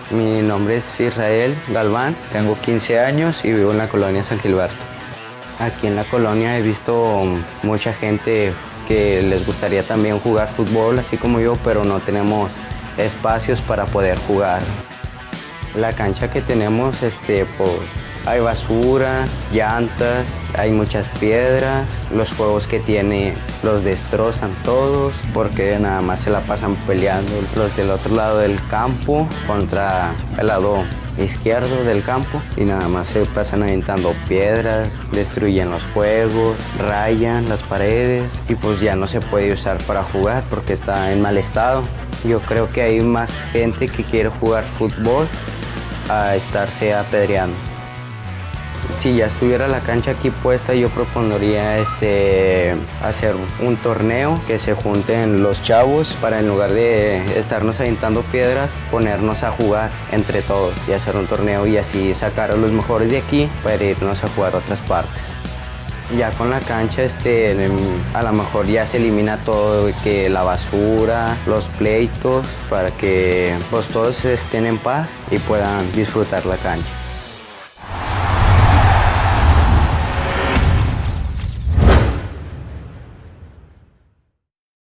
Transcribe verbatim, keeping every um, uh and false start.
Mi nombre es Israel Galván, tengo quince años y vivo en la colonia San Gilberto. Aquí en la colonia he visto mucha gente que les gustaría también jugar fútbol, así como yo, pero no tenemos espacios para poder jugar. La cancha que tenemos, este, pues, hay basura, llantas, hay muchas piedras. Los juegos que tiene los destrozan todos porque nada más se la pasan peleando los del otro lado del campo contra el lado izquierdo del campo y nada más se pasan aventando piedras, destruyen los juegos, rayan las paredes y pues ya no se puede usar para jugar porque está en mal estado. Yo creo que hay más gente que quiere jugar fútbol a estarse apedreando. Si ya estuviera la cancha aquí puesta, yo propondría este, hacer un torneo, que se junten los chavos para, en lugar de estarnos aventando piedras, ponernos a jugar entre todos y hacer un torneo y así sacar a los mejores de aquí para irnos a jugar a otras partes. Ya con la cancha este, a lo mejor ya se elimina todo, que la basura, los pleitos, para que pues, todos estén en paz y puedan disfrutar la cancha.